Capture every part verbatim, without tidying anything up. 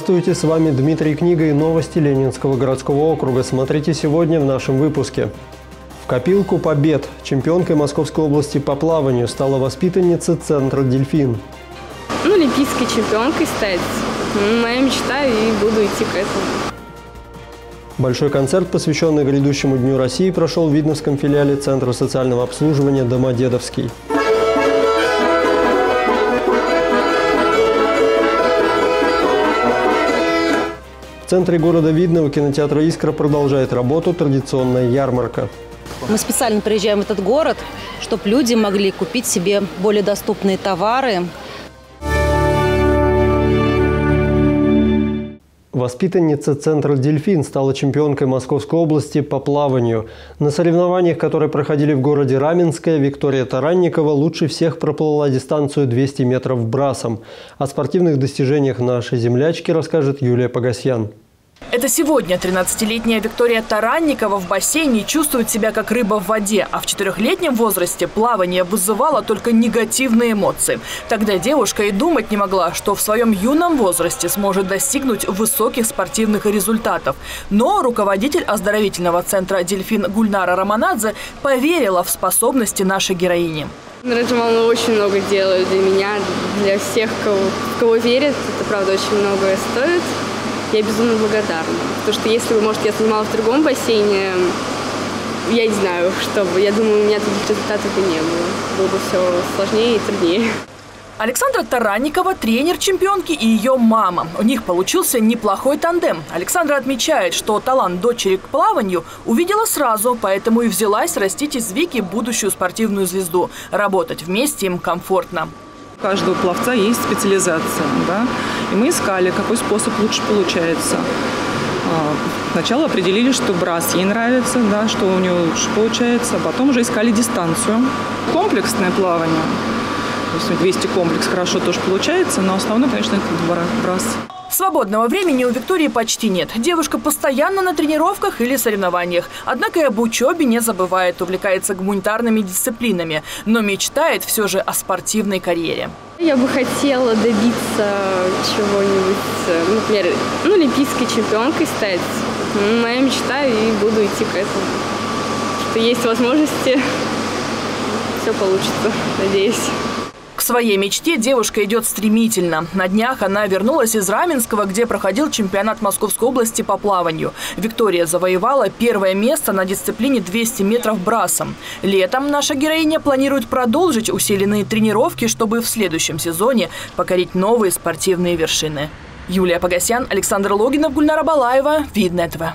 Здравствуйте, с вами Дмитрий Книга и новости Ленинского городского округа. Смотрите сегодня в нашем выпуске. В копилку побед чемпионкой Московской области по плаванию стала воспитанница центра «Дельфин». Ну, олимпийской чемпионкой стать. Моя мечта, и буду идти к этому. Большой концерт, посвященный грядущему Дню России, прошел в Видновском филиале Центра социального обслуживания «Домодедовский». В центре города Видного кинотеатра «Искра» продолжает работу традиционная ярмарка. Мы специально приезжаем в этот город, чтобы люди могли купить себе более доступные товары. Воспитанница центра «Дельфин» стала чемпионкой Московской области по плаванию. На соревнованиях, которые проходили в городе Раменское, Виктория Таранникова лучше всех проплыла дистанцию двести метров брасом. О спортивных достижениях нашей землячки расскажет Юлия Погосян. Это сегодня тринадцатилетняя Виктория Таранникова в бассейне чувствует себя как рыба в воде, а в четырехлетнем возрасте плавание вызывало только негативные эмоции. Тогда девушка и думать не могла, что в своем юном возрасте сможет достигнуть высоких спортивных результатов. Но руководитель оздоровительного центра «Дельфин» Гульнара Романадзе поверила в способности нашей героини. Раджа очень много делает для меня, для всех, кого, кого верит. Это, правда, очень многое стоит. Я безумно благодарна, потому что если бы, может, я занималась в другом бассейне, я не знаю, что бы. Я думаю, у меня таких результатов бы не было. Было бы все сложнее и труднее. Александра Таранникова – тренер чемпионки и ее мама. У них получился неплохой тандем. Александра отмечает, что талант дочери к плаванию увидела сразу, поэтому и взялась растить из Вики будущую спортивную звезду. Работать вместе им комфортно. У каждого пловца есть специализация, да? И мы искали, какой способ лучше получается. Сначала определили, что брас ей нравится, да, что у нее лучше получается, а потом уже искали дистанцию. Комплексное плавание, то есть двести комплекс хорошо тоже получается, но основной, конечно, это брас. Свободного времени у Виктории почти нет. Девушка постоянно на тренировках или соревнованиях. Однако и об учебе не забывает, увлекается гуманитарными дисциплинами, но мечтает все же о спортивной карьере. Я бы хотела добиться чего-нибудь, например, ну, олимпийской чемпионкой стать. Моя мечта, и буду идти к этому. Что есть возможности, все получится, надеюсь. К своей мечте девушка идет стремительно. На днях она вернулась из Раменского, где проходил чемпионат Московской области по плаванию. Виктория завоевала первое место на дисциплине двести метров брасом. Летом наша героиня планирует продолжить усиленные тренировки, чтобы в следующем сезоне покорить новые спортивные вершины. Юлия Погосян, Александр Логинов, Гульнара Балаева, Видное ТВ.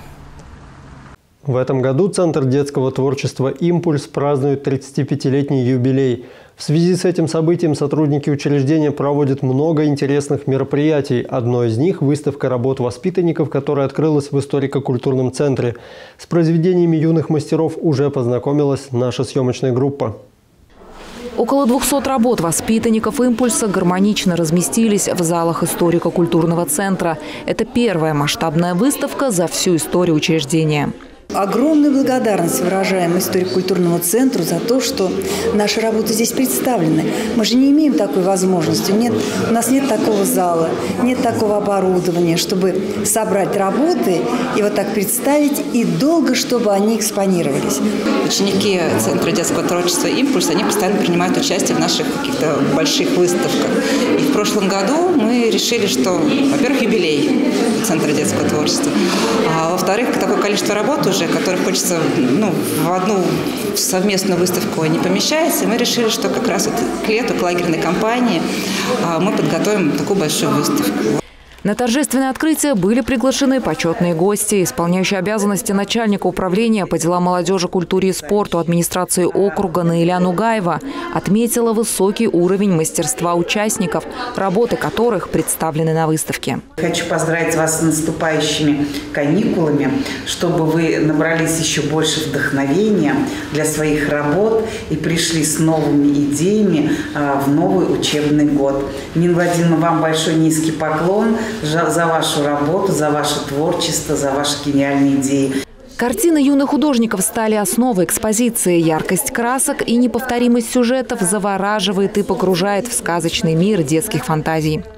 В этом году Центр детского творчества «Импульс» празднует тридцатипятилетний юбилей. В связи с этим событием сотрудники учреждения проводят много интересных мероприятий. Одно из них – выставка работ воспитанников, которая открылась в историко-культурном центре. С произведениями юных мастеров уже познакомилась наша съемочная группа. Около двухсот работ воспитанников «Импульса» гармонично разместились в залах историко-культурного центра. Это первая масштабная выставка за всю историю учреждения. Огромную благодарность выражаем историко-культурному центру за то, что наши работы здесь представлены. Мы же не имеем такой возможности. Нет, у нас нет такого зала, нет такого оборудования, чтобы собрать работы и вот так представить, и долго, чтобы они экспонировались. Ученики Центра детского творчества «Импульс», они постоянно принимают участие в наших каких-то больших выставках. И в прошлом году мы решили, что, во-первых, юбилей Центра детского творчества, а во-вторых, такое количество работ уже, которые хочется, ну, в одну совместную выставку не помещается. И мы решили, что как раз вот к лету, к лагерной кампании мы подготовим такую большую выставку. На торжественное открытие были приглашены почетные гости. Исполняющий обязанности начальника управления по делам молодежи, культуре и спорту администрации округа Наиля Нугаева отметила высокий уровень мастерства участников, работы которых представлены на выставке. Хочу поздравить вас с наступающими каникулами, чтобы вы набрались еще больше вдохновения для своих работ и пришли с новыми идеями в новый учебный год. Нина Владимировна, вам большой низкий поклон за вашу работу, за ваше творчество, за ваши гениальные идеи. Картины юных художников стали основой экспозиции. Яркость красок и неповторимость сюжетов завораживает и погружает в сказочный мир детских фантазий.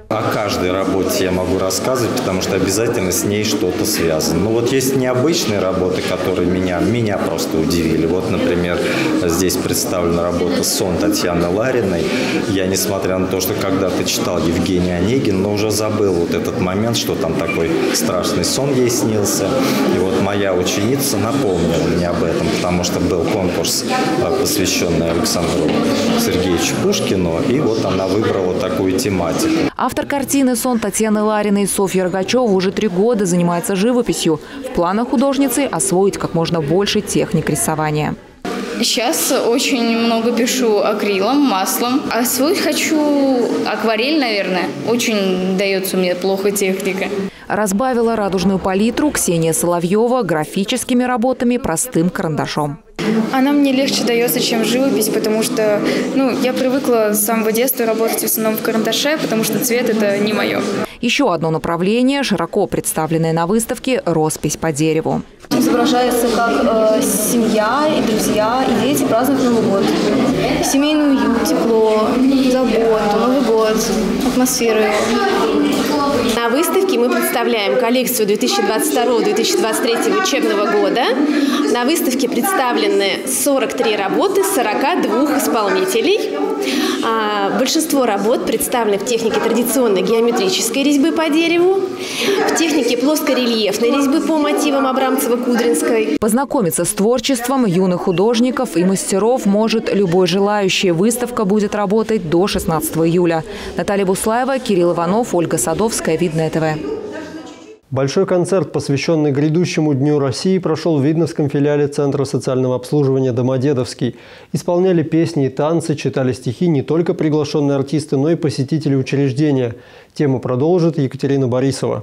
О каждой работе я могу рассказывать, потому что обязательно с ней что-то связано. Ну вот есть необычные работы, которые меня, меня просто удивили. Вот, например, здесь представлена работа «Сон» Татьяны Лариной. Я, несмотря на то, что когда-то читал Евгений Онегин, но уже забыл вот этот момент, что там такой страшный сон ей снился. И вот моя ученица напомнила мне об этом, потому что был конкурс, посвященный Александру Сергеевичу Пушкину, и вот она выбрала такую тематику. Автор картины «Сон» Татьяны Лариной Софья Рогачева уже три года занимается живописью. В планах художницы освоить как можно больше техник рисования. Сейчас очень много пишу акрилом, маслом. Освоить хочу акварель, наверное. Очень дается мне плохо техника. Разбавила радужную палитру Ксения Соловьева графическими работами простым карандашом. Она мне легче дается, чем живопись, потому что ну, я привыкла с самого детства работать в основном в карандаше, потому что цвет – это не мое. Еще одно направление, широко представленное на выставке – роспись по дереву. Изображается, как э, семья и друзья, и дети празднуют Новый год. Семейный уют, тепло, заботу, Новый год, атмосферу. На выставке мы представляем коллекцию две тысячи двадцать второго — две тысячи двадцать третьего учебного года. На выставке представлены сорок три работы сорока двух исполнителей. А, большинство работ представлены в технике традиционной геометрической резьбы по дереву, в технике плоскорельефной резьбы по мотивам Абрамцева-Кудринской. Познакомиться с творчеством юных художников и мастеров может любой желающий. Выставка будет работать до шестнадцатого июля. Наталья Буслаева, Кирилл Иванов, Ольга Садовская, Видное ТВ. Большой концерт, посвященный грядущему Дню России, прошел в Видновском филиале Центра социального обслуживания «Домодедовский». Исполняли песни и танцы, читали стихи не только приглашенные артисты, но и посетители учреждения. Тему продолжит Екатерина Борисова.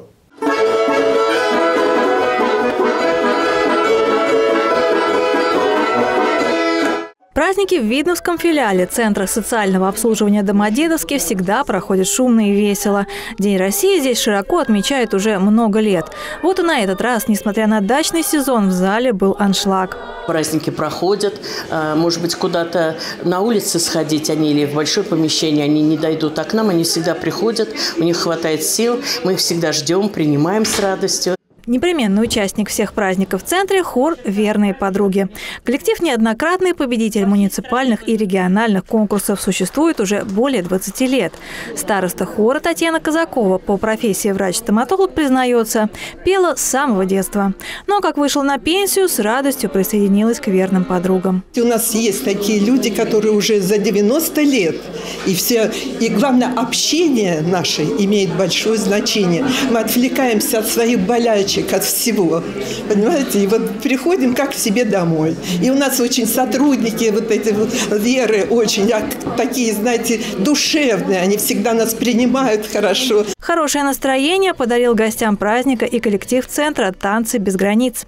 Праздники в Видновском филиале Центра социального обслуживания «Домодедовский» всегда проходят шумно и весело. День России здесь широко отмечают уже много лет. Вот и на этот раз, несмотря на дачный сезон, в зале был аншлаг. Праздники проходят, может быть, куда-то на улице сходить они или в большое помещение, они не дойдут, а к нам они всегда приходят, у них хватает сил, мы их всегда ждем, принимаем с радостью. Непременный участник всех праздников в центре – хор «Верные подруги». Коллектив неоднократный победитель муниципальных и региональных конкурсов, существует уже более двадцати лет. Староста хора Татьяна Казакова, по профессии врач-стоматолог, признается, пела с самого детства. Но как вышла на пенсию, с радостью присоединилась к верным подругам. У нас есть такие люди, которые уже за девяносто лет. И, все, и главное, общение наше имеет большое значение. Мы отвлекаемся от своих болячек, от всего, понимаете, и вот приходим как к себе домой. И у нас очень сотрудники вот эти вот Веры очень такие, знаете, душевные, они всегда нас принимают хорошо. Хорошее настроение подарил гостям праздника и коллектив центра «Танцы без границ».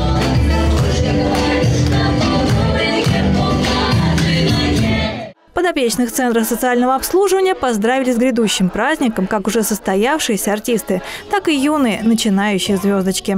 Подопечных Центра социального обслуживания поздравили с грядущим праздником как уже состоявшиеся артисты, так и юные начинающие звездочки.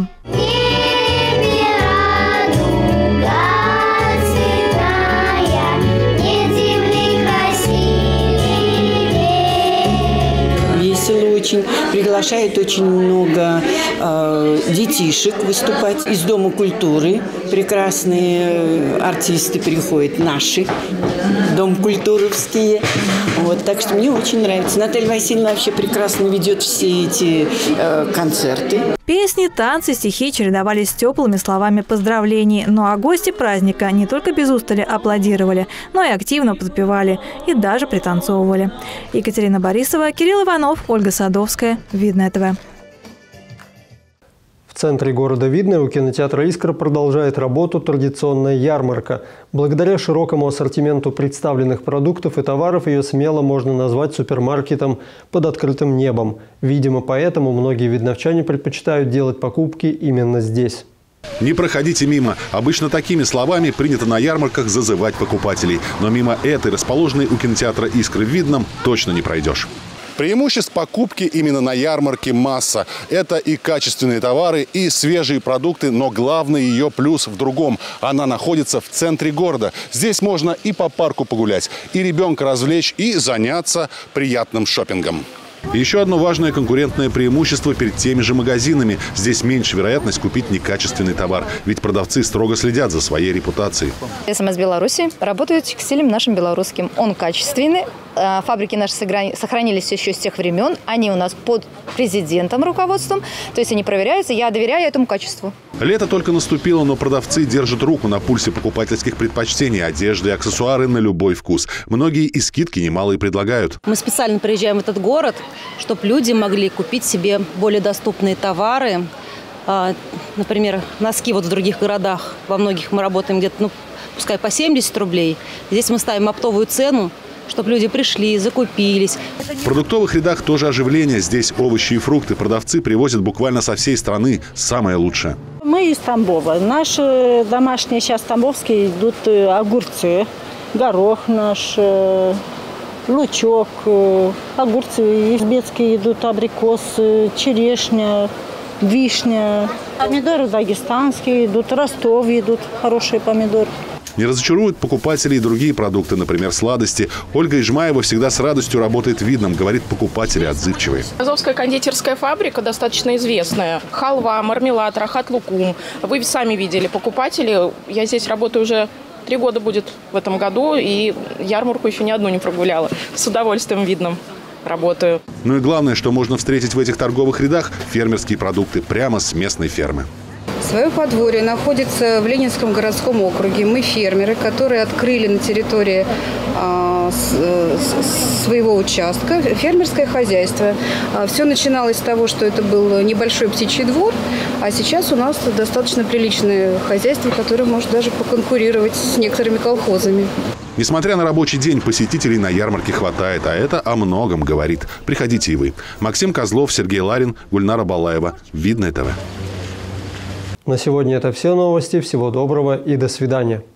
Очень приглашает очень много э, детишек выступать из Дома культуры. Прекрасные артисты приходят, наши, Дом культуровские. Вот, так что мне очень нравится. Наталья Васильевна вообще прекрасно ведет все эти э, концерты. Песни, танцы, стихи чередовались с теплыми словами поздравлений. Ну а гости праздника не только без устали аплодировали, но и активно подпевали и даже пританцовывали. Екатерина Борисова, Кирилл Иванов, Ольга Садовская, Видное ТВ. В центре города Видное у кинотеатра «Искра» продолжает работу традиционная ярмарка. Благодаря широкому ассортименту представленных продуктов и товаров ее смело можно назвать супермаркетом под открытым небом. Видимо, поэтому многие видновчане предпочитают делать покупки именно здесь. Не проходите мимо. Обычно такими словами принято на ярмарках зазывать покупателей. Но мимо этой, расположенной у кинотеатра «Искры» в Видном, точно не пройдешь. Преимуществ покупки именно на ярмарке масса. Это и качественные товары, и свежие продукты, но главный ее плюс в другом. Она находится в центре города. Здесь можно и по парку погулять, и ребенка развлечь, и заняться приятным шопингом. И еще одно важное конкурентное преимущество перед теми же магазинами. Здесь меньше вероятность купить некачественный товар. Ведь продавцы строго следят за своей репутацией. СМС Беларуси работает текстилем нашим белорусским. Он качественный. Фабрики наши сохранились еще с тех времен. Они у нас под президентом руководством. То есть они проверяются. Я доверяю этому качеству. Лето только наступило, но продавцы держат руку на пульсе покупательских предпочтений. Одежды и аксессуары на любой вкус. Многие и скидки немалые предлагают. Мы специально приезжаем в этот город, чтобы люди могли купить себе более доступные товары. Например, носки вот в других городах. Во многих мы работаем где-то, ну, пускай по семьдесят рублей. Здесь мы ставим оптовую цену, чтобы люди пришли, закупились. В продуктовых рядах тоже оживление. Здесь овощи и фрукты продавцы привозят буквально со всей страны. Самое лучшее. Мы из Тамбова. Наши домашние сейчас тамбовские идут огурцы, горох наш, лучок, огурцы избецкие идут, абрикосы, черешня, вишня. Помидоры дагестанские идут, Ростов идут, хорошие помидоры. Не разочаруют покупателей и другие продукты, например, сладости. Ольга Ижмаева всегда с радостью работает в Видном, говорит, покупатели отзывчивые. Азовская кондитерская фабрика достаточно известная. Халва, мармелад, рахат лукум. Вы сами видели покупатели. Я здесь работаю уже три года будет в этом году, и ярмарку еще ни одну не прогуляла. С удовольствием Видном работаю. Ну и главное, что можно встретить в этих торговых рядах – фермерские продукты прямо с местной фермы. Свое подворье находится в Ленинском городском округе. Мы фермеры, которые открыли на территории а, с, своего участка фермерское хозяйство. А, все начиналось с того, что это был небольшой птичий двор, а сейчас у нас достаточно приличное хозяйство, которое может даже поконкурировать с некоторыми колхозами. Несмотря на рабочий день, посетителей на ярмарке хватает, а это о многом говорит. Приходите и вы. Максим Козлов, Сергей Ларин, Гульнара Балаева. Видное ТВ. На сегодня это все новости. Всего доброго и до свидания.